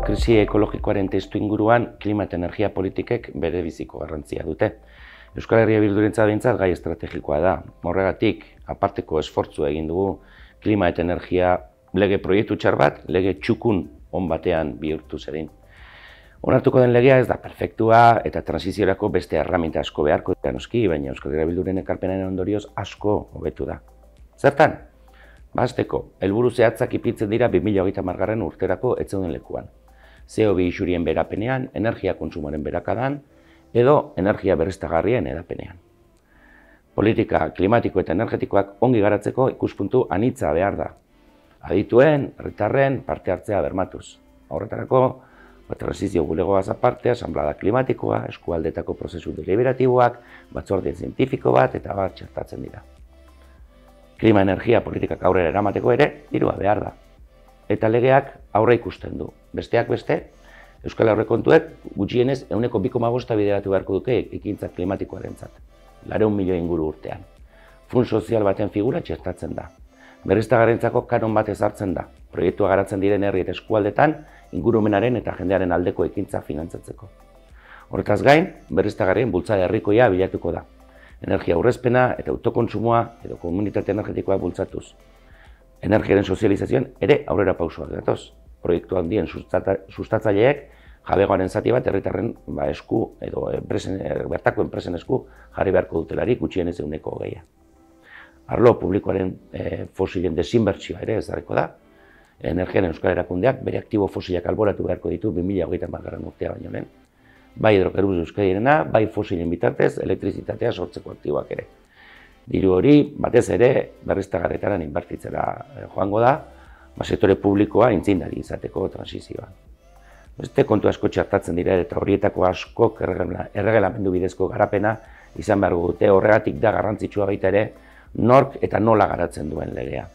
krisi ekologikoaren testu inguruan klima eta energia politikek bere biziko garrantzia dute. Euskal Herria Bildurentzat behintzat gai estrategikoa da. Horregatik, aparteko esfortzu egin dugu klima eta energia lege proiektu txar bat, lege txukun on batean bihurtu zedin. Onartuko den legea ez da perfektua eta transiziorako beste erraminta asko beharko da noski, baina Euskal Herria Bilduren ekarpenaren ondorioz asko hobetu da. Zertan? Hasteko, helburu zehatzak ipintzen dira 2030 urterako etzeuden lekuan. CO2 isurien berapenean, energia kontsumoaren berakadan, edo energia berriztagarrien edapenean. Politika klimatiko eta energetikoak ongi garatzeko ikuspuntu anitza behar da. Adituen, herritarren parte hartzea bermatuz. Horretarako, transizio bulegoaz aparte, asanblada klimatikoa, eskualdetako prozesu deliberatiboak, batzorde zientifiko bat eta bat txertatzen dira. Klima-energia politikak aurrera eramateko ere, dirua behar da. Eta legeak aurre ikusten du. Besteak beste, Euskal Aurrekontuek gutxienez 2,5 bideratu beharko duke ekintza klimatikoarentzat. 400 milioi inguru urtean. Fun sozial baten figura txertatzen da. Berriztagarrientzako kanon bat ezartzen da. Proiektua garatzen diren herri eta eskualdetan ingurumenaren eta jendearen aldeko ekintza finantzatzeko. Horretaz gain, berriztagarrien bultzada herrikoia bilatuko da. Energia aurrezpena eta autokontsumoa edo komunitate energetikoa bultzatuz. Energiaren sozializazioan ere aurrera pausoak datoz. Proiektu handien sustatzaileek jabegoaren zati bat herritarren esku edo bertako enpresen esku jarri beharko dutelarik gutxienez 20%. Arlo publikoaren fosilen desinbertsioa ere ezarriko da. Energiaren euskal erakundeak bere aktibo fosilak alboratu beharko ditu 2030 urtea baino lehen. Bai hidrokarburos Euskadirena, bai fosilen bitartez elektrizitatea sortzeko aktiboak ere. Diru hori, batez ere, berriztagarrietara inbertitzera joango da, sektore publikoa intzindari izateko transizioa. Beste kontu asko txertatzen dira eta horietako askok erregelamendu bidezko garapena izan behar dute, horregatik da garrantzitsua baita ere nork eta nola garatzen duen legea.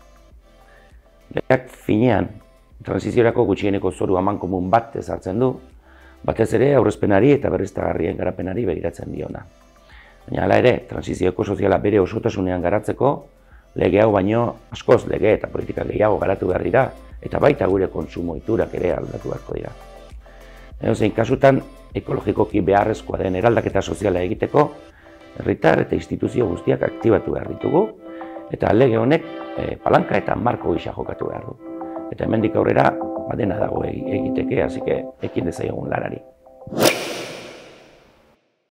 Legeak finean, transiziorako gutxieneko zoru amankomun bat ezartzen du, batez ere aurrezpenari eta berriztagarrien garapenari begiratzen diona. Baina hala ere, transizioko soziala bere osotasunean garatzeko, lege hau baino askoz lege eta politika gehiago garatu behar dira, eta baita gure kontsumo ohiturak ere aldatu beharko dira. Edozein kasutan, ekologikoki beharrezkoa den eraldaketa soziala egiteko, herritar eta instituzio guztiak aktibatu behar ditugu, eta lege honek palanka eta marko gisa jokatu behar du. Eta hemendik aurrera, dena dago egiteke, hasi ekin dezaiogun lanari.